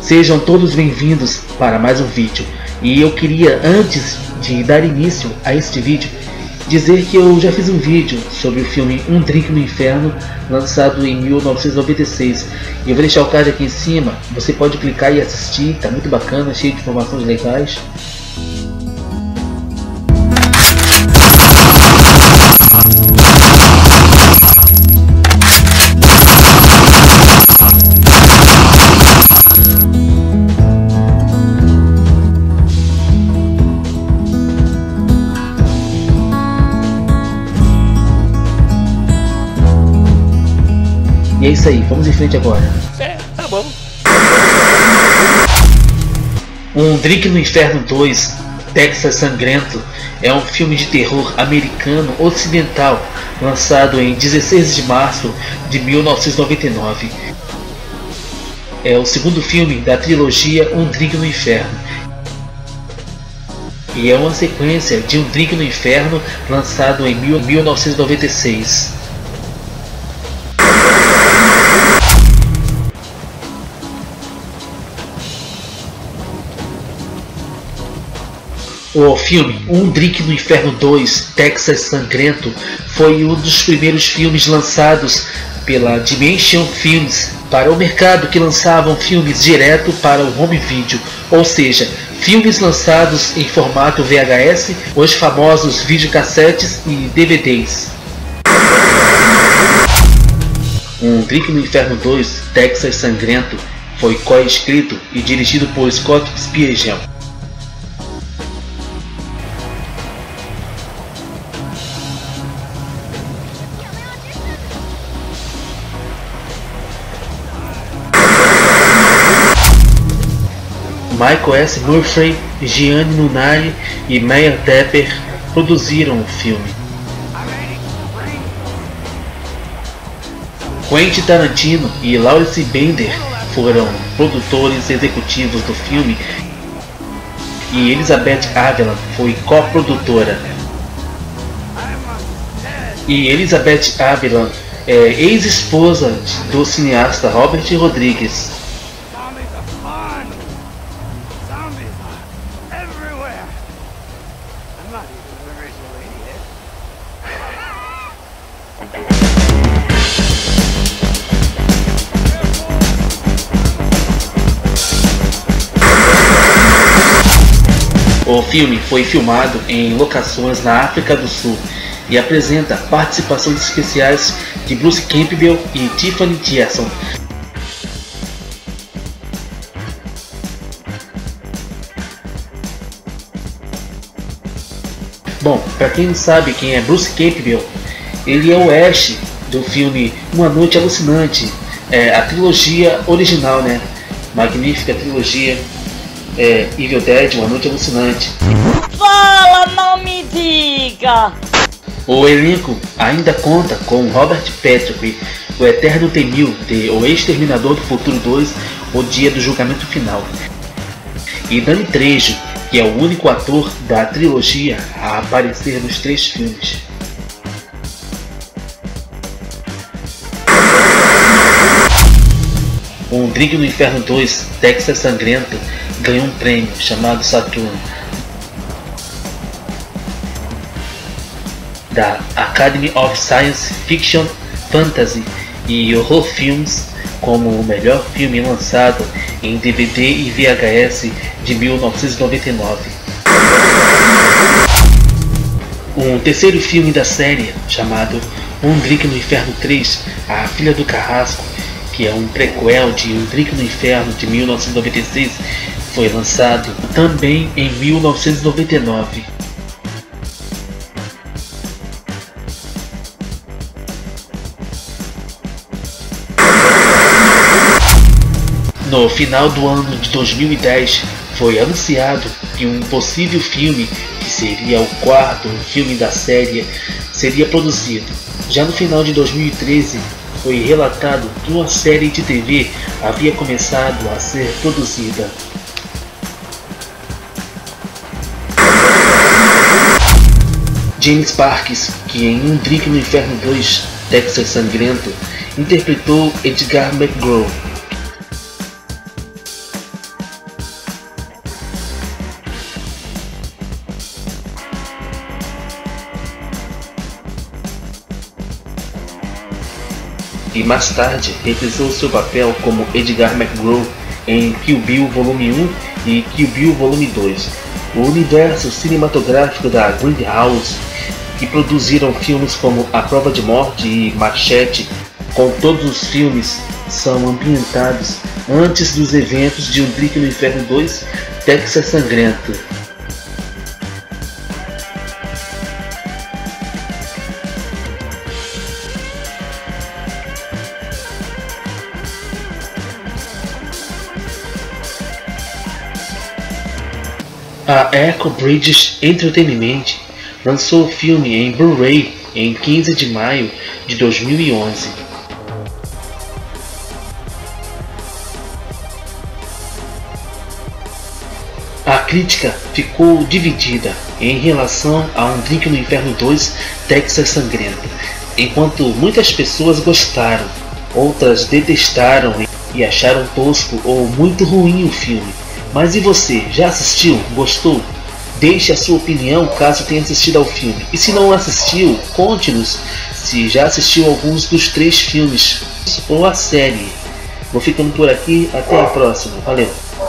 Sejam todos bem-vindos para mais um vídeo. E eu queria, antes de dar início a este vídeo, dizer que eu já fiz um vídeo sobre o filme Um Drink no Inferno, lançado em 1996. E eu vou deixar o card aqui em cima, você pode clicar e assistir, tá muito bacana, cheio de informações legais. E é isso aí, vamos em frente agora. Tá bom. Um Drink no Inferno 2, Texas Sangrento, é um filme de terror americano ocidental, lançado em 16 de março de 1999. É o segundo filme da trilogia Um Drink no Inferno. E é uma sequência de Um Drink no Inferno, lançado em 1996. O filme Um Drink no Inferno 2, Texas Sangrento, foi um dos primeiros filmes lançados pela Dimension Films para o mercado, que lançavam filmes direto para o home video, ou seja, filmes lançados em formato VHS, os famosos videocassetes e DVDs. Um Drink no Inferno 2, Texas Sangrento, foi co-escrito e dirigido por Scott Spiegel. Michael S. Murphy, Gianni Nunari e Meyer Tepper produziram o filme. Quentin Tarantino e Lawrence Bender foram produtores executivos do filme, e Elizabeth Havilland foi coprodutora. E Elizabeth Havilland é ex-esposa do cineasta Robert Rodrigues. O filme foi filmado em locações na África do Sul e apresenta participações especiais de Bruce Campbell e Tiffany Jackson. Bom, para quem não sabe quem é Bruce Campbell, ele é o Ash do filme Uma Noite Alucinante, a trilogia original, né? Magnífica trilogia. Evil Dead, Uma Noite Alucinante. Fala, não me diga! O elenco ainda conta com Robert Patrick, o Eterno Temil de O Exterminador do Futuro 2, O Dia do Julgamento Final, e Danny Trejo, que é o único ator da trilogia a aparecer nos 3 filmes. Um Drink no Inferno 2, Texas Sangrento, ganhou um prêmio chamado Saturn da Academy of Science Fiction, Fantasy e Horror Films como o melhor filme lançado em DVD e VHS de 1999. Um terceiro filme da série, chamado Um Drink no Inferno 3, A Filha do Carrasco, que é um prequel de Um Drink no Inferno de 1996, foi lançado também em 1999. No final do ano de 2010, foi anunciado que um possível filme, que seria o 4º filme da série, seria produzido. Já no final de 2013, foi relatado que uma série de TV havia começado a ser produzida. James Parks, que em Um Drink no Inferno 2, Texas Sangrento, interpretou Edgar McGraw. e mais tarde reprisou seu papel como Edgar McGraw em Kill Bill Volume 1 e Kill Bill Volume 2. O universo cinematográfico da Grindhouse, que produziram filmes como A Prova de Morte e Machete, com todos os filmes são ambientados antes dos eventos de Um Drink no Inferno 2, Texas Sangrento. A Echo Bridge Entertainment lançou o filme em Blu-ray em 15 de maio de 2011. A crítica ficou dividida em relação a Um Drink no Inferno 2, Texas Sangrento. Enquanto muitas pessoas gostaram, outras detestaram e acharam tosco ou muito ruim o filme. Mas e você? Já assistiu? Gostou? Deixe a sua opinião caso tenha assistido ao filme. E se não assistiu, conte-nos se já assistiu alguns dos 3 filmes ou a série. Vou ficando por aqui, até a próxima. Valeu!